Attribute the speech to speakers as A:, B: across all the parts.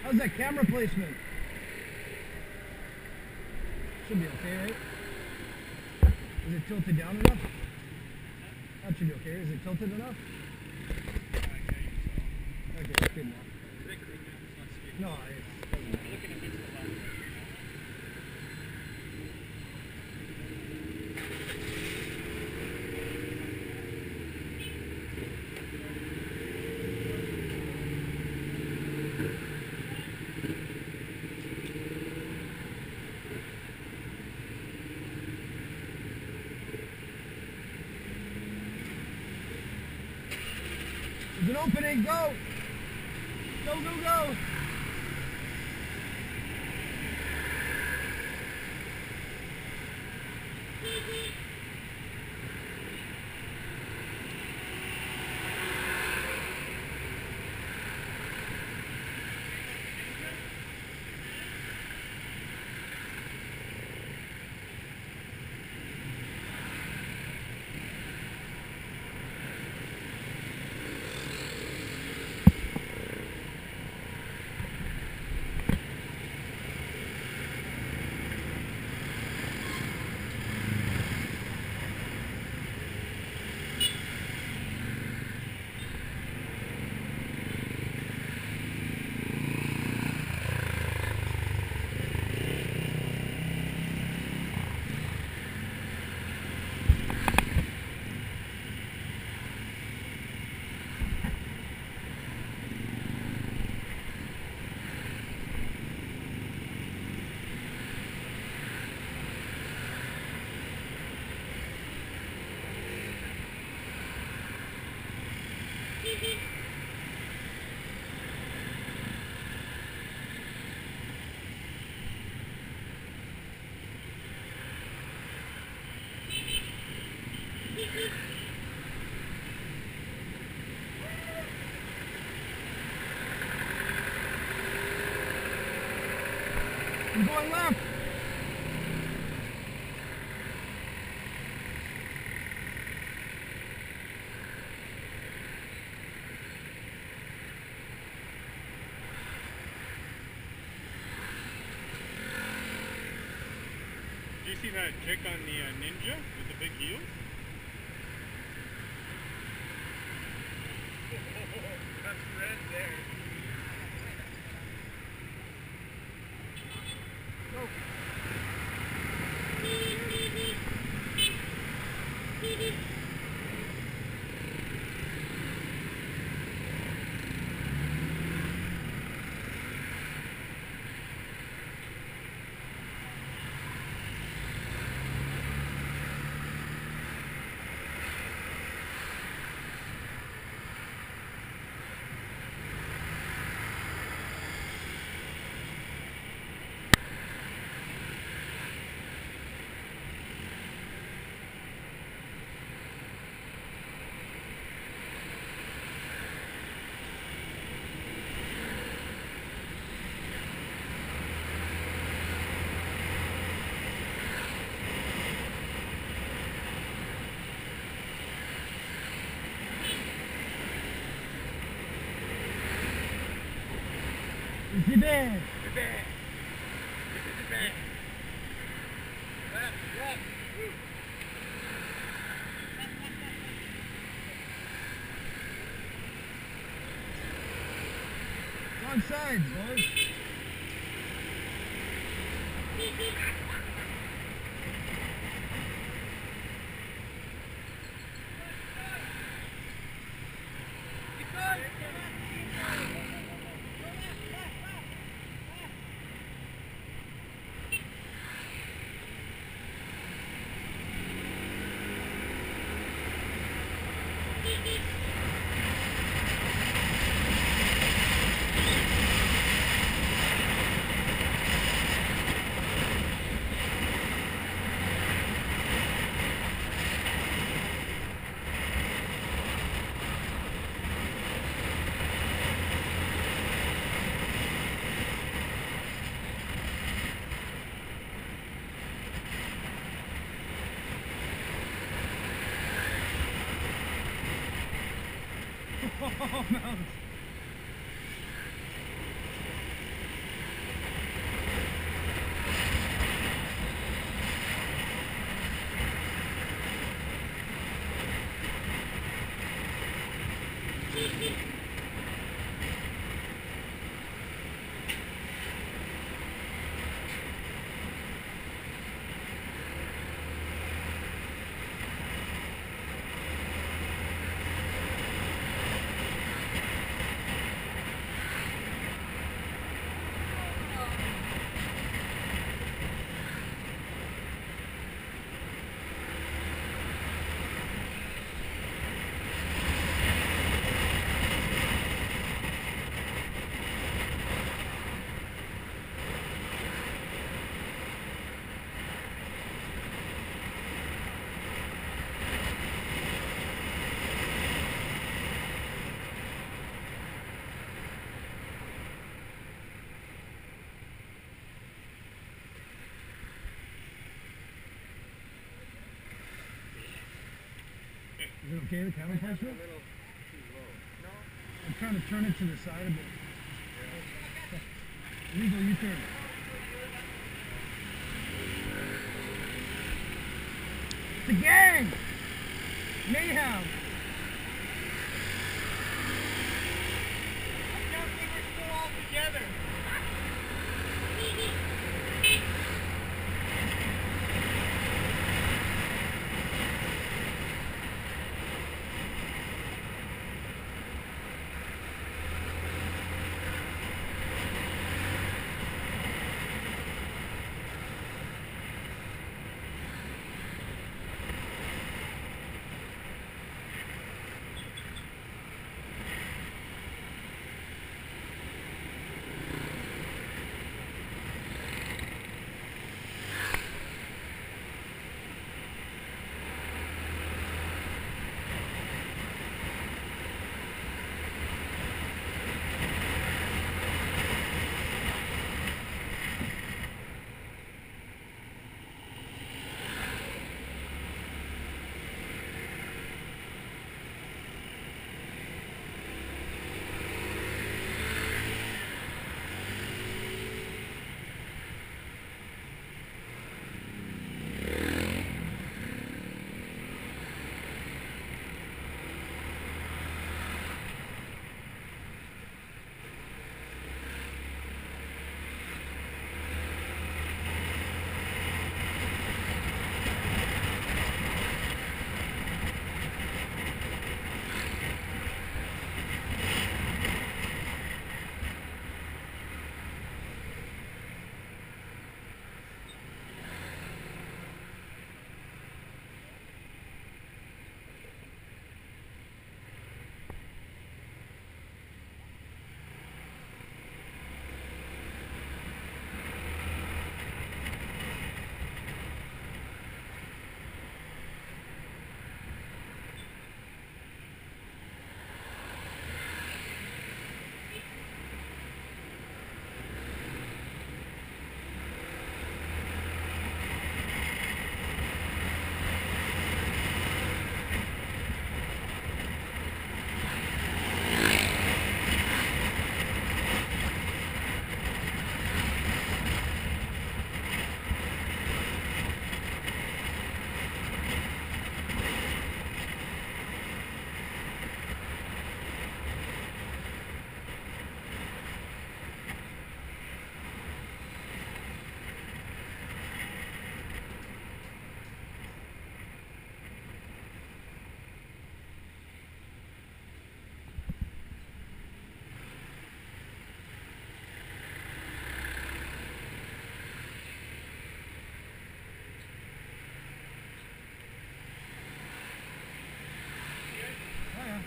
A: How's that camera placement? Should be okay, right? Is it tilted down enough? That should be okay. Is it tilted enough? Okay, that's good enough. No, it's doesn't matter. There's an opening, go! Go, go, go! I'm going left.
B: Do you see that chick on the Ninja with the big heels? That's red there.
A: The bed.
B: The bed. This is the bed. Left, left.
A: Wrong side, boys. Oh, mountains. Is it okay, the camera
B: Might have
A: pressure?
B: it a little too low. No?
A: I'm trying to turn it to the side a bit.
B: Yeah.
A: Legal U-turn. The gang! Mayhem!
B: I can't believe we're still all together.
A: Oh yeah.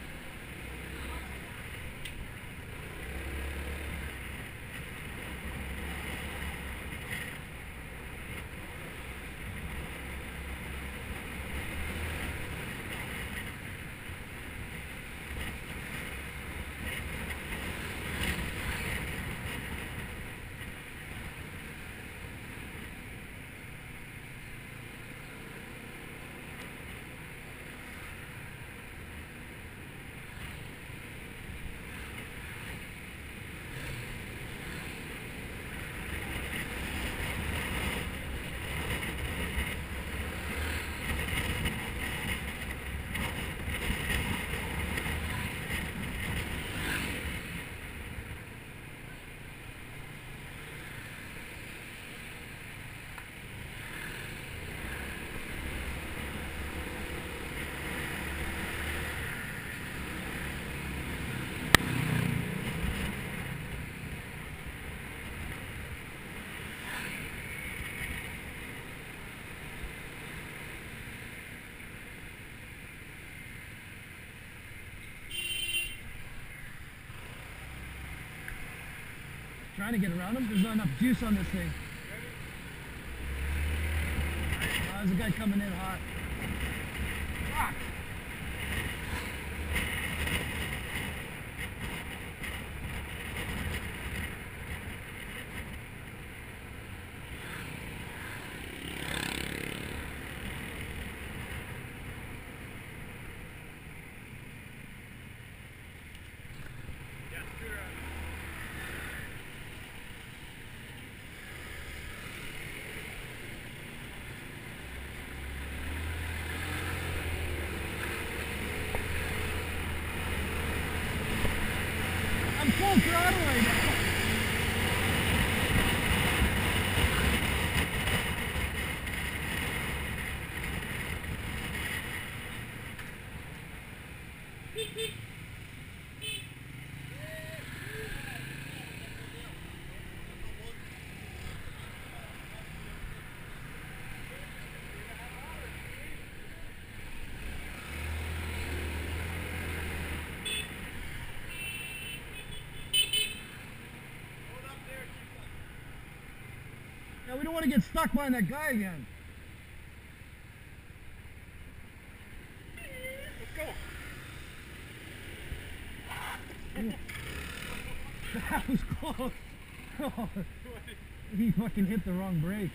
A: Trying to get around him. There's not enough juice on this thing. There's a guy coming in hot. Fuck! full throttle right now. Yeah, we don't want to get stuck behind that guy again.
B: Let's go.
A: That was close. Oh, he fucking hit the wrong brake.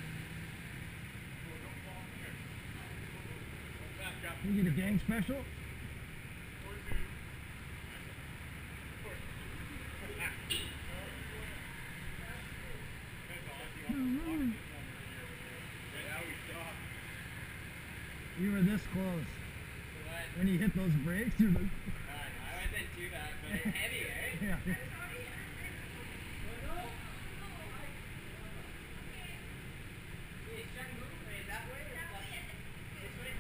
A: You get a gang special? close.
B: What?
A: When you hit those brakes, you're like,
B: No, I wasn't too bad, but it's heavy, eh?
A: yeah.
B: Hey, should I move? Wait, that way or that way? This way?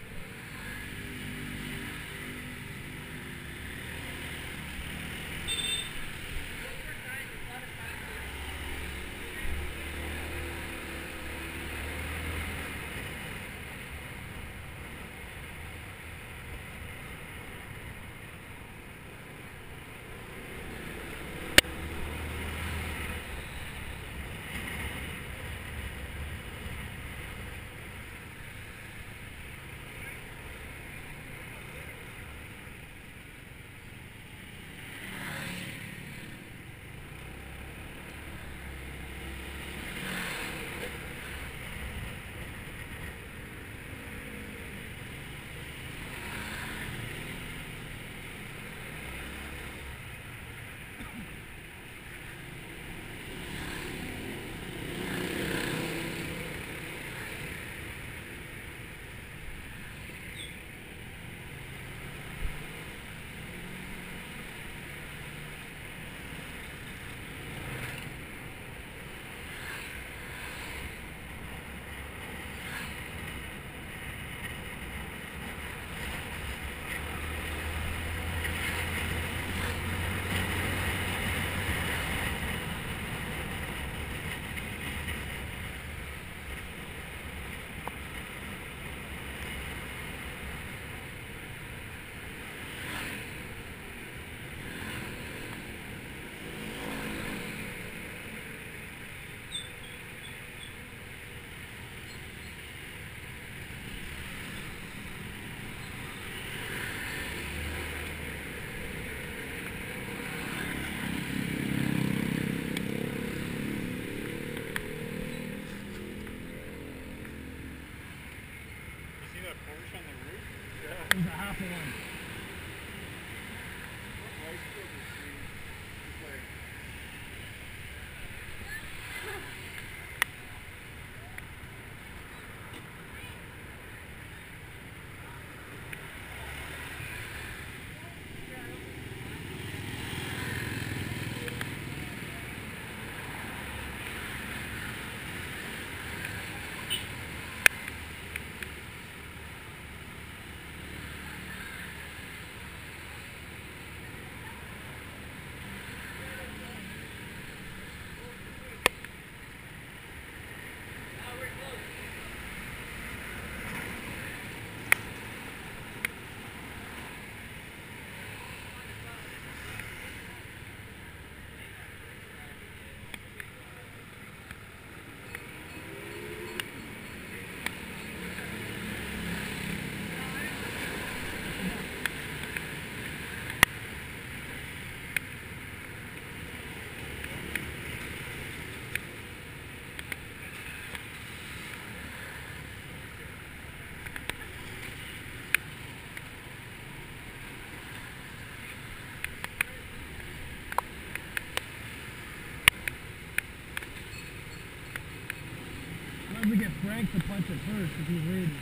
C: Porsche on the roof?
A: It was a half of one. Might as well get Frank to punch it first if he's leading.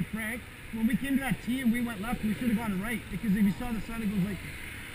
A: Frank, when we came to that T and we went left, we should have gone right, because if you saw the sign, it goes like this.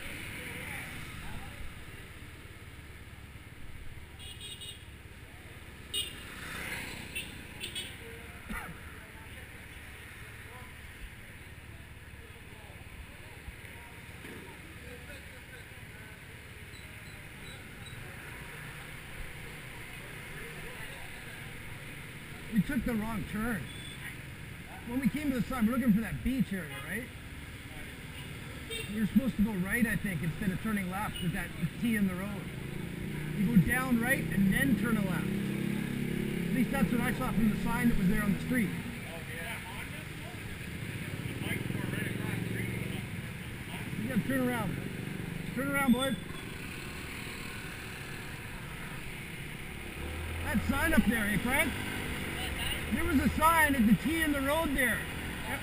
A: We took the wrong turn. When we came to the sign, we're looking for that beach area, right? We were supposed to go right, I think, instead of turning left with that T in the road. You go down right and then turn a left. At least that's what I saw from the sign that was there on the street. You gotta turn around. Turn around, boys. That sign up there, eh, Frank? There was a sign at the T in the road there. Yep.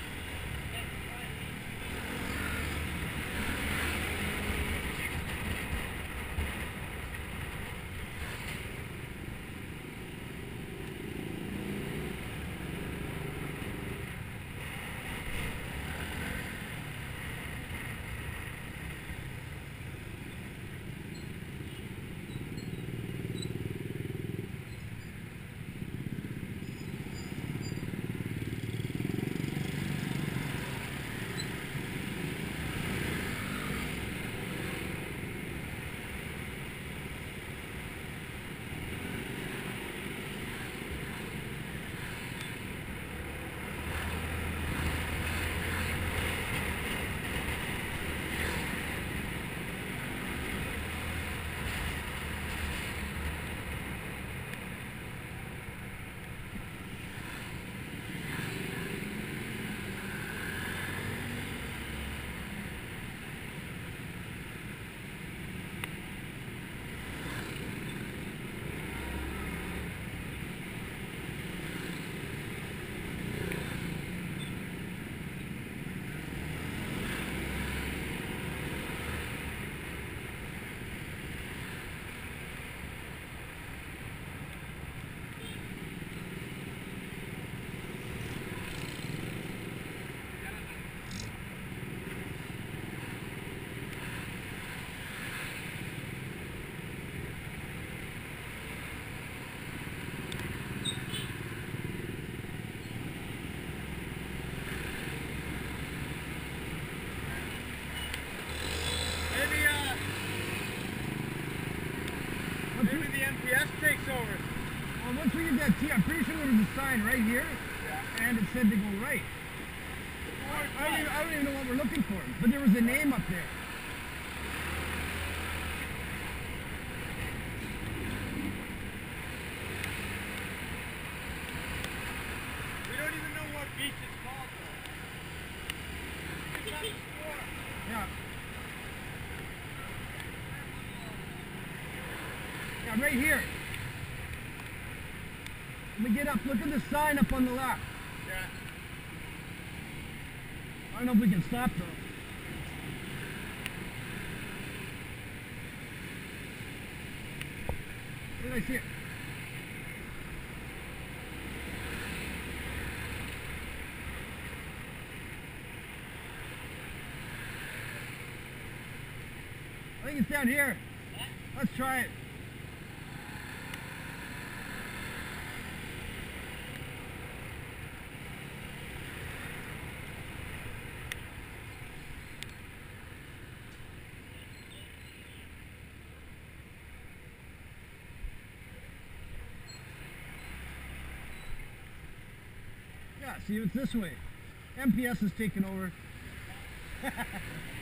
B: Maybe the MPS takes over.
A: Well, once we get that T, I'm pretty sure there was a sign right here, and it said to go right. I don't even know what we're looking for, but there was a name up there.
B: We don't even know what beach it's called though. It's on the store.
A: Yeah. Yeah, right here. When we get up, look at the sign up on the left.
B: Yeah.
A: I don't know if we can stop though. Where did I see it? I think it's down here. Let's try it. Yeah, see, it's this way. MPS is taking over.